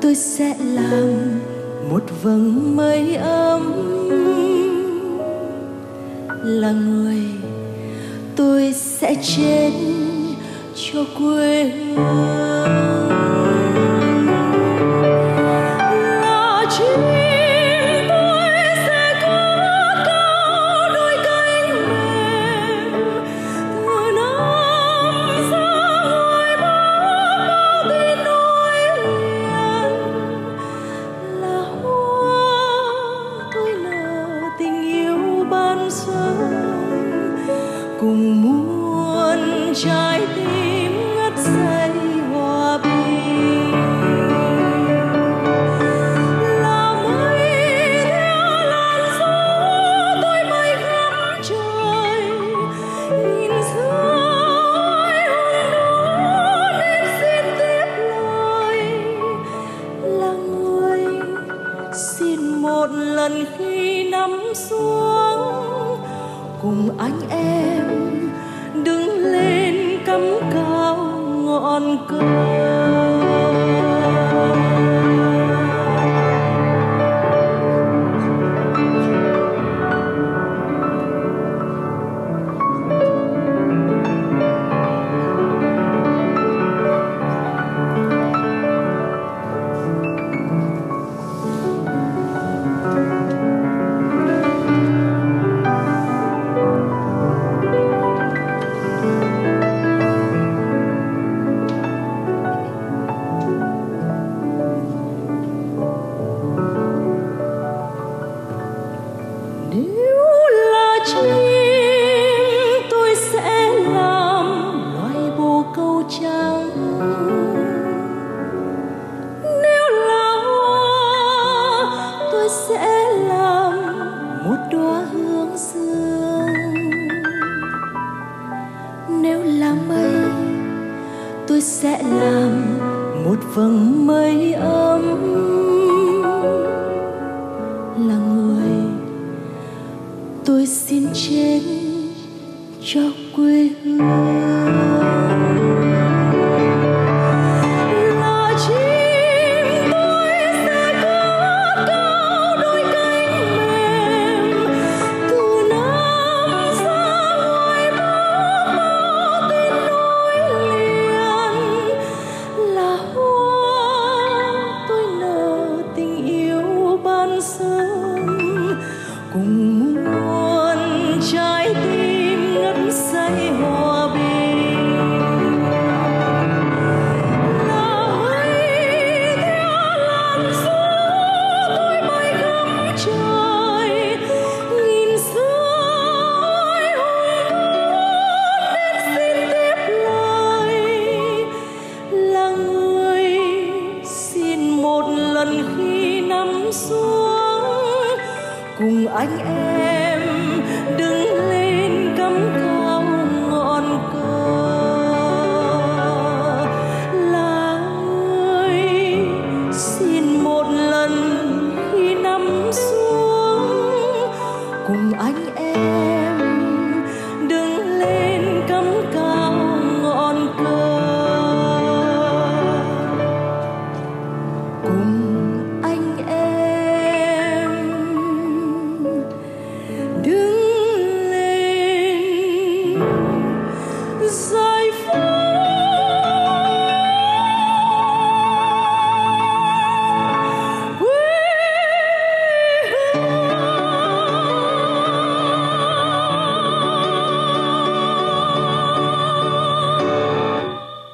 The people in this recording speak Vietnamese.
tôi sẽ làm một vầng mây ấm, là người tôi sẽ chết cho quê hương. Là chim tôi sẽ cất cao đôi cánh mềm, từ Nam ra ngoài Bắc bao tin nối liền. Là hoa tôi nở tình yêu ban sớm, cùng muôn trái tim ngất say hòa bình. Là mây theo làn gió tôi bay khắp trời, nhìn dưới hồng đỏ nên xin tiếp lời. Là người xin một lần khi nắm xuống, cùng anh em đứng lên cắm cao ngọn cờ. Tôi sẽ làm một vầng mây ấm, là người tôi xin chết cho quê hương. Là chim tôi sẽ cất cao đôi cánh mềm, từ Nam ra ngoài Bắc bao tin nối liền. Là hoa tôi nở tình yêu ban sớm, cùng muôn trái tim ngất say hòa bình. Là mây theo làn gió tôi bay khắp trời, nhìn dưới hồng đỏ nên xin tiếp lời. Là người xin một lần khi nắm xuống, cùng anh em